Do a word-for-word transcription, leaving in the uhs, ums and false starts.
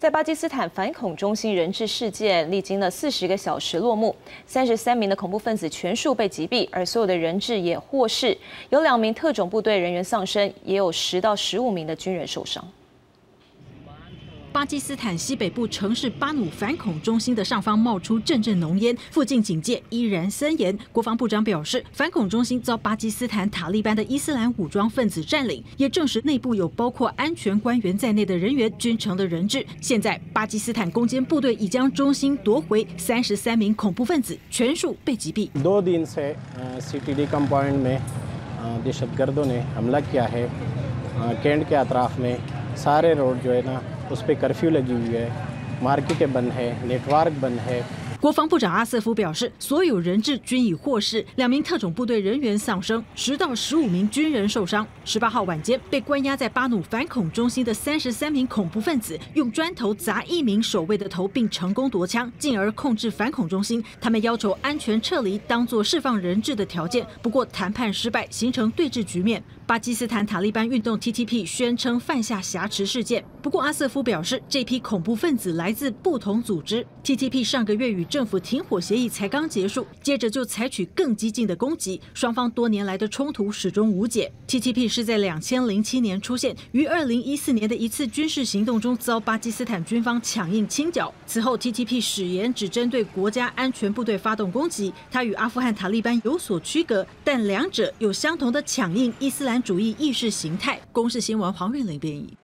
在巴基斯坦反恐中心人质事件历经了四十个小时落幕，三十三名的恐怖分子全数被击毙，而所有的人质也获释，有两名特种部队人员丧生，也有十到十五名的军人受伤。 巴基斯坦西北部城市巴努反恐中心的上方冒出阵阵浓烟，附近警戒依然森严。国防部长表示，反恐中心遭巴基斯坦塔利班的伊斯兰武装分子占领，也证实内部有包括安全官员在内的人员均成了人质。现在，巴基斯坦攻坚部队已将中心夺回，三十三名恐怖分子全数被击毙。 दो दिन से सीटीडी कंपाउंड में दहशतगर्दों ने हमला किया है। कैंट के अतराफ में सारे रोड जो है ना उस पर कर्फ्यू लगी हुई है, मार्केटें बंद है, नेटवर्क बंद है। 国防部长阿瑟夫表示，所有人质均已获释，两名特种部队人员丧生，十到十五名军人受伤。十八号晚间，被关押在巴努反恐中心的三十三名恐怖分子，用砖头砸一名守卫的头，并成功夺枪，进而控制反恐中心。他们要求安全撤离，当作释放人质的条件。不过谈判失败，形成对峙局面。巴基斯坦塔利班运动 T T P 宣称犯下挟持事件。不过阿瑟夫表示，这批恐怖分子来自不同组织。T T P 上个月与政府停火协议才刚结束，接着就采取更激进的攻击，双方多年来的冲突始终无解。T T P 是在两千零七年出现，于二零一四年的一次军事行动中遭巴基斯坦军方强硬清剿。此后 ，T T P 誓言只针对国家安全部队发动攻击，它与阿富汗塔利班有所区隔，但两者有相同的强硬伊斯兰主义意识形态。公视新闻黄韵玲编译。